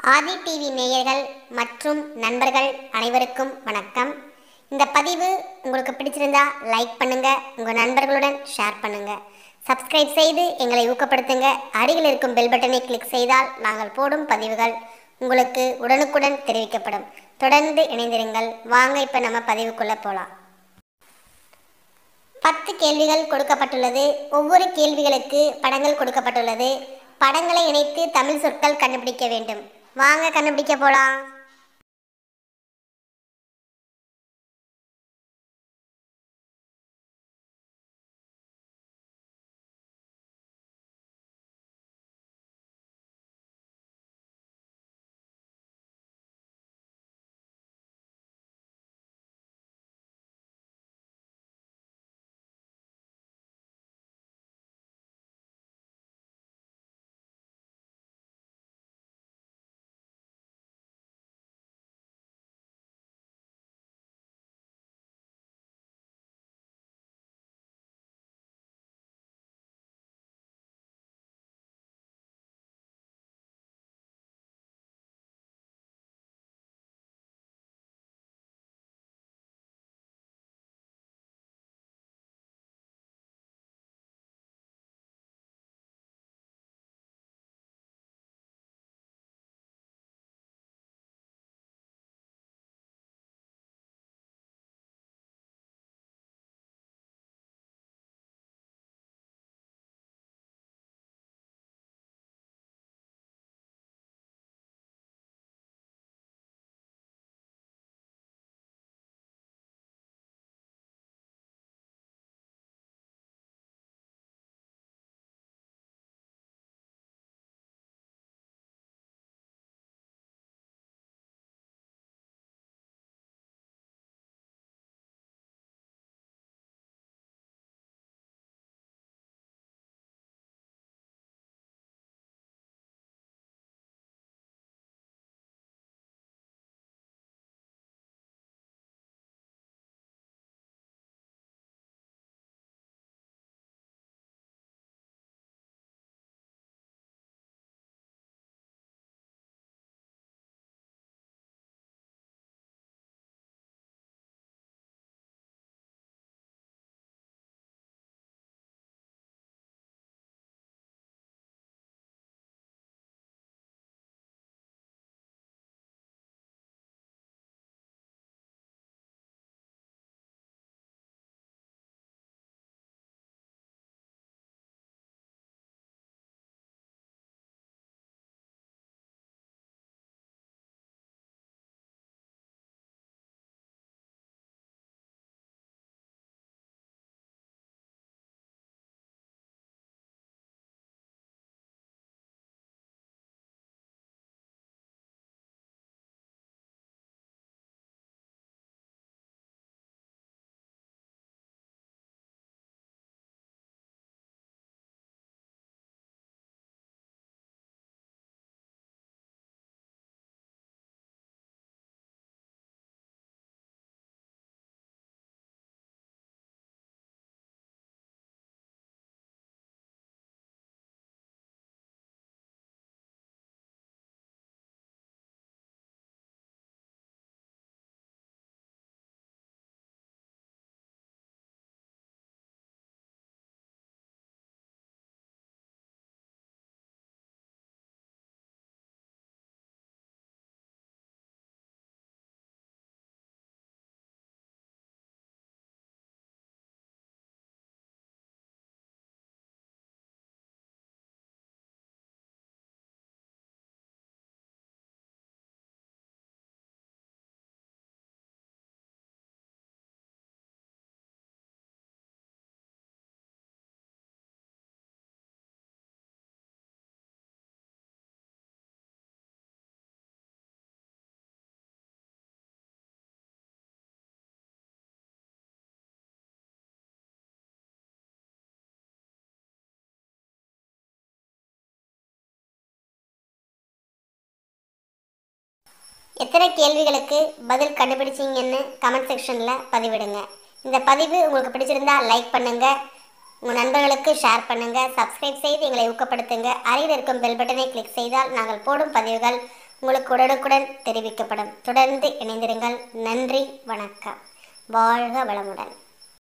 ஆதி TV நேயர்கள் மற்றும் நண்பர்கள் அனைவருக்கும் வணக்கம். இந்த பதிவு உங்களுக்கு பிடிச்சிருந்தா லைக் பண்ணுங்க, உங்கள் நண்பர்களுடன் ஷேர் பண்ணுங்க, சப்ஸ்கிரைப் செய்து எங்களை ஊக்கப்படுத்துங்க. அருகில் இருக்கும் பெல் பட்டனை கிளிக் செய்தால் நாங்கள் போடும் பதிவுகள் உங்களுக்கு உடனுக்குடன் தெரிவிக்கப்படும். தொடர்ந்து இணைந்திருங்கள். வாங்க இப்போ நம்ம பதிவுக்குள்ளே போகலாம். 10 கேள்விகள் கொடுக்கப்பட்டுள்ளது. ஒவ்வொரு கேள்விகளுக்கு படங்கள் கொடுக்கப்பட்டுள்ளது. படங்களை இணைத்து தமிழ் சொற்கள் கண்டுபிடிக்க வேண்டும். வாங்க கண்டுபிடிக்க போலாம். எத்தனை கேள்விகளுக்கு பதில் கண்டுபிடிச்சிங்கன்னு கமெண்ட் செக்ஷனில் பதிவிடுங்க. இந்த பதிவு உங்களுக்கு பிடிச்சிருந்தா லைக் பண்ணுங்கள், உங்கள் நண்பர்களுக்கு ஷேர் பண்ணுங்கள், சப்ஸ்கிரைப் செய்து எங்களை ஊக்கப்படுத்துங்க. அருகில் இருக்கும் பெல் பட்டனை கிளிக் செய்தால் நாங்கள் போடும் பதிவுகள் உங்களுக்கு உடனுக்குடன் தெரிவிக்கப்படும். தொடர்ந்து இணைந்திருங்கள். நன்றி, வணக்கம். வாழ்க வளமுடன்.